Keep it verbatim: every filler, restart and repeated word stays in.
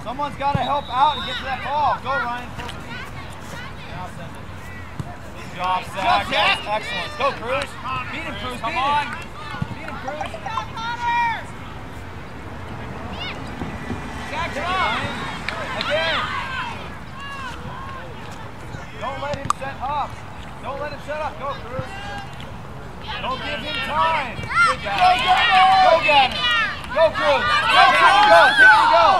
Someone's got to help out and get to that ball. Go, Ryan. Full speed. Now send it. Good job, Zach. That's excellent. Go, Cruz. Beat him, Cruz. Come on. Beat him, Cruz. Zach, get on. Again. Don't let him set up. Don't let him set up. Go, Cruz. Don't give him time. Good, Gavin. Go, Gavin. Go, Gavin. Go, Cruz. Go, Cruz. Go. Take it and go.